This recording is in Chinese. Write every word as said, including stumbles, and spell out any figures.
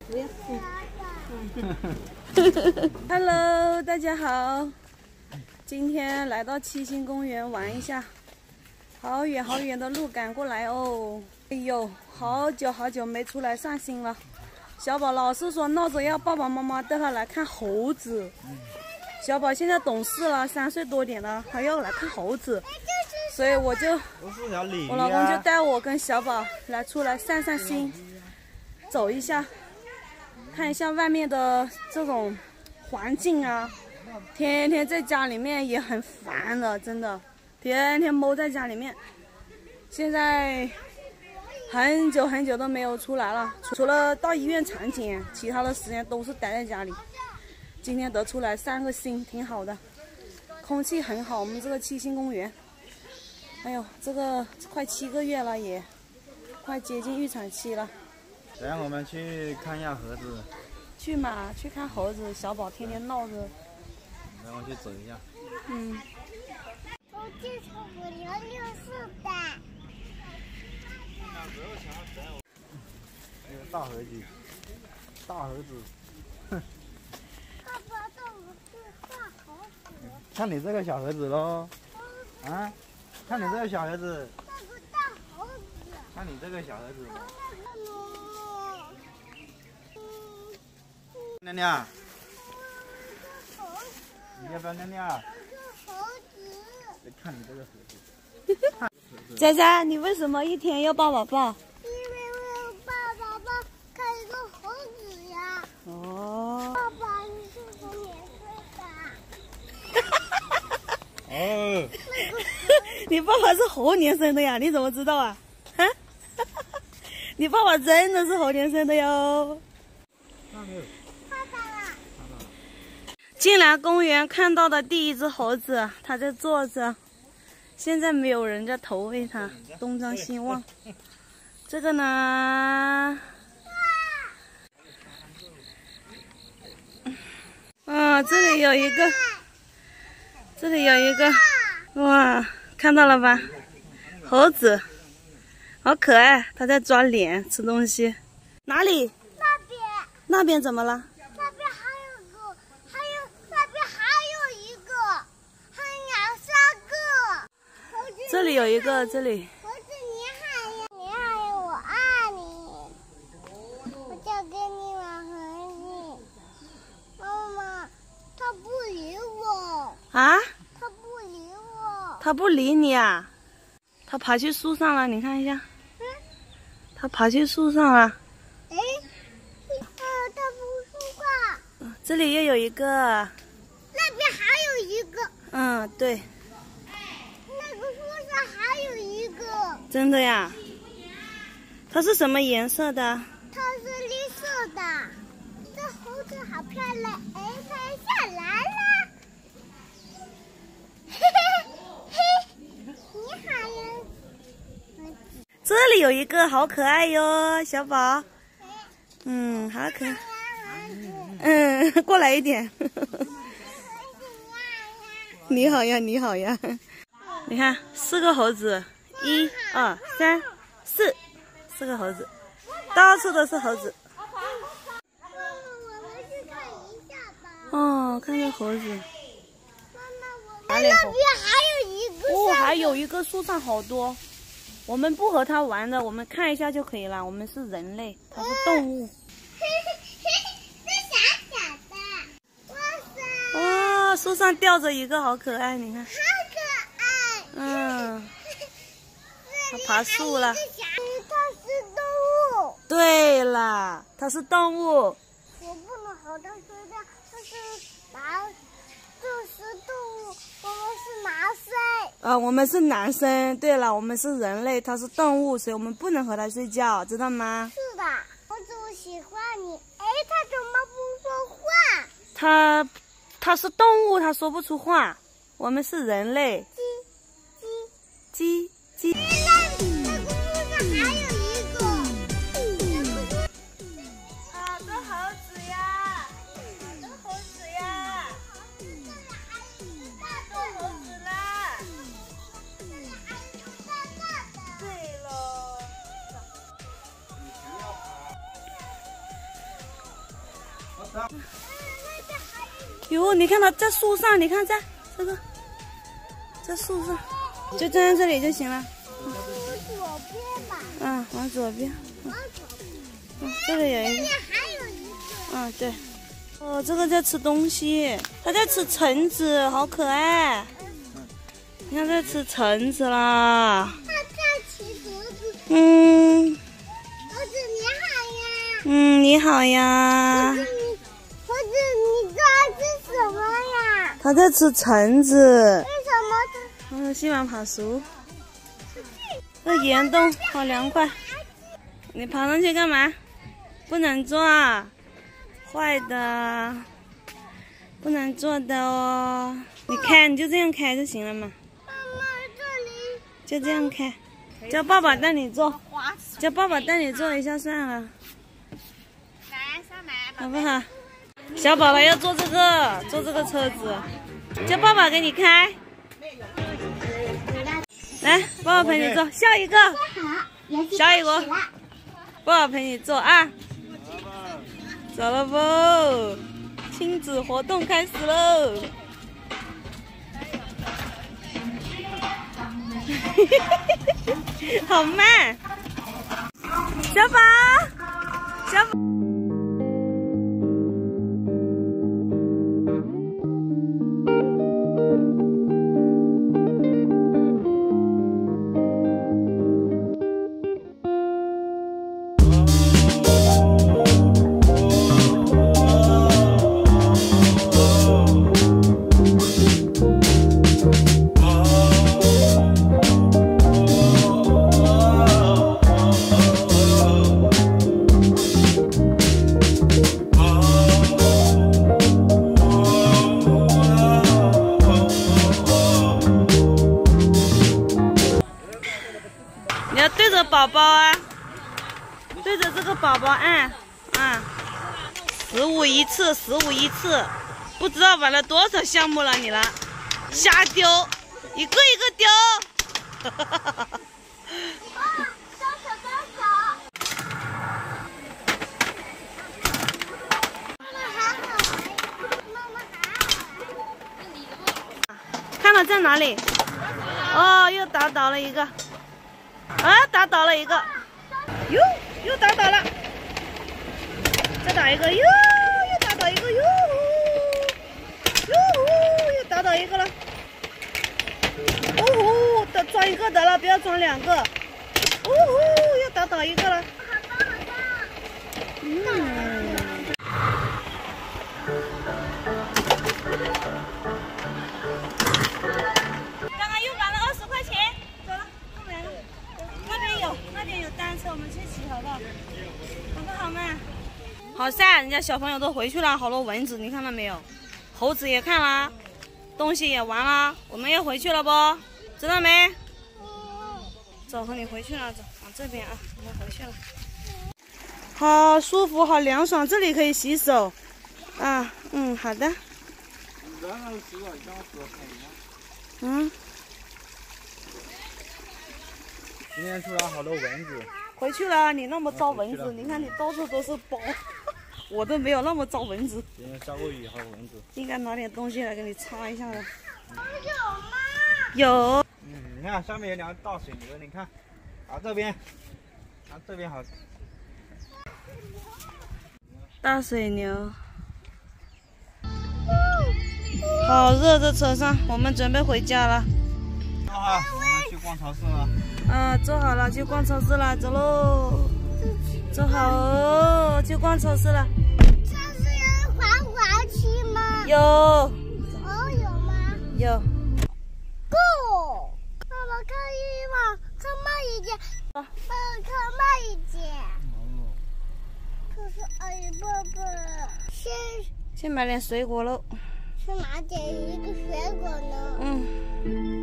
不要。嗯。嗯。Hello， 大家好，今天来到七星公园玩一下，好远好远的路赶过来哦。哎呦，好久好久没出来散心了。小宝老是说闹着要爸爸妈妈带他来看猴子。小宝现在懂事了，三岁多点了，他要来看猴子，所以我就我老公就带我跟小宝来出来散散心，走一下，看一下外面的这种环境啊。天天在家里面也很烦了，真的，天天猫在家里面。现在很久很久都没有出来了，除了到医院产检，其他的时间都是待在家里。今天得出来散个心，挺好的，空气很好。我们这个七星公园，哎呦，这个快七个月了也，快接近预产期了。 等下我们去看一下盒子。 去嘛，去看猴子。小宝天天闹着。 然后去走一下。 嗯。 我就是五零六四的。 那个大盒子，大盒子。哼。 爸爸带我去画猴子。 看你这个小盒子喽。啊？看你这个小盒子。 那个大猴子。 看你这个小盒子。尿尿。你要不要尿尿？看你这个盒子。 仔仔，你为什么一天要抱宝宝？ 因为我要抱宝宝看一个猴子呀。 哦。 爸爸，你是什么年岁的？ 哦。 你爸爸是猴年生的呀？你怎么知道啊？啊？你爸爸真的是猴年生的哟。 看没有？ 看到了。 进来公园看到的第一只猴子，它在坐着，现在没有人在投喂它，东张西望。这个呢？啊，这里有一个，这里有一个，哇，看到了吧？猴子，好可爱，它在抓脸吃东西。哪里？ 那边。 那边怎么了？ 那边还有个，还有那边还有一个，还有两三个。猴子这里有一个，这里。 猴子你好呀，你好呀，我爱你，我想跟你玩猴子。妈妈，他不理我。 啊？ 他不理我。 他不理你啊？他爬去树上了，你看一下。 嗯。 他爬去树上了。 哎，呃，他不说话。 这里又有一个。 那边还有一个。 嗯，对。 那个树上还有一个。 真的呀？它是什么颜色的？ 它是绿色的。这猴子好漂亮，哎，它下来了。嘿嘿嘿，你好呀。 这里有一个，好可爱哟，小宝。嗯，好可爱。嗯，过来一点。你好呀，你好呀。你看，四个猴子，一二三四，四个猴子，到处都是猴子。 我们去看一下吧。 哦，看这猴子。 妈妈，我们那边还有一个。 哦，还有一个树上好多。我们不和它玩的，我们看一下就可以了。我们是人类，它是动物。 嘿嘿嘿，这小小的，哇塞！ 哇，树上吊着一个，好可爱，你看。 好可爱。 嗯。它爬树了。 它是动物。 对啦，它是动物。 我不能和它说话，这是男，这是动物，我们是男生。 啊，我们是男生。对了，我们是人类，它是动物，所以我们不能和它睡觉，知道吗？ 是的，我就喜欢你。哎，它怎么不说话？ 它，它是动物，它说不出话。我们是人类。 鸡鸡鸡。 那那个树上还有一个。 好多猴子呀！好多猴子呀！大多猴子啦！对喽。 哟，你看它在树上，你看在这个，在树上，就站在这里就行了。 往左边吧。 嗯，往左边。 往左边。 嗯，这里有一个。 这里还有一个。 嗯，对。哦，这个在吃东西，它在吃橙子，好可爱。你看在吃橙子啦。 它在吃橙子。 嗯。 猴子你好呀。 嗯，你好呀。 猴子你，猴子你在吃什么呀？ 它在吃橙子。 为什么它？ 嗯，希望爬树。这岩洞好凉快。你爬上去干嘛？不能坐啊，坏的，不能坐的哦。你开，你就这样开就行了嘛。 妈妈这里。 就这样开，叫爸爸带你坐，叫爸爸带你坐一下算了，好不好？小宝宝要坐这个，坐这个车子，叫爸爸给你开。来，爸爸陪你坐，下一个，下一个，爸爸陪你坐啊。走了不？亲子活动开始喽！好慢，小宝，小宝。你要对着宝宝啊，对着这个宝宝按啊，十五一次，十五一次，不知道玩了多少项目了你了，瞎丢，一个一个丢。 招手招手。妈妈还好玩，妈妈还好玩。 看到在哪里？哦，又打倒了一个。啊，打倒了一个，哟，又打倒了，再打一个，哟，又打倒一个，哟，哟，又打倒一个了，哦吼，得装一个得了，不要装两个，哦吼，又打倒一个了，嗯。刚刚又玩了二十块钱，走了，不玩了。那边有，那边有单车，我们去骑好不好？好不好嘛？好晒，人家小朋友都回去了，好多蚊子，你看到没有？猴子也看了，东西也玩了，我们要回去了不？知道没？走，和你回去了，走，往这边啊，我们回去了。好舒服，好凉爽，这里可以洗手。啊，嗯，好的。嗯。 今天出来好多蚊子。 回去了，你那么招蚊子，你看你到处都是包，我都没有那么招蚊子。 今天下过雨，还有蚊子。 应该拿点东西来给你擦一下的。 有吗？ 有。 嗯，你看下面有两个大水牛，你看，啊这边，啊这边好。 大水牛。好热，这车上，我们准备回家了。 坐好，我们去逛超市了。 啊，坐好了，去逛超市了，走喽！坐好哦，去逛超市了。 超市有滑滑梯吗？ 有。 哦，有吗？ 有。 Go！ 爸爸看一往，看慢一点。爸爸看慢一点。 哦。 可是哎，爸爸，先先买点水果喽。 去拿点一个水果呢。 嗯。